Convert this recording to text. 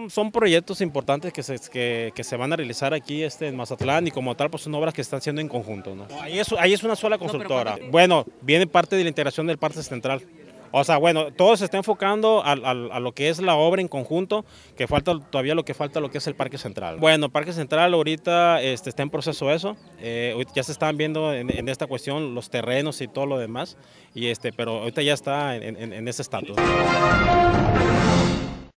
son proyectos importantes que se van a realizar aquí en Mazatlán y como tal pues son obras que están siendo en conjunto, ¿no? Ahí es una sola constructora. Bueno, viene parte de la integración del Parque Central. O sea, bueno, todo se está enfocando a lo que es la obra en conjunto, que falta todavía lo que es el Parque Central. Bueno, Parque Central ahorita está en proceso eso, ya se están viendo en esta cuestión los terrenos y todo lo demás, pero ahorita ya está en ese estatus.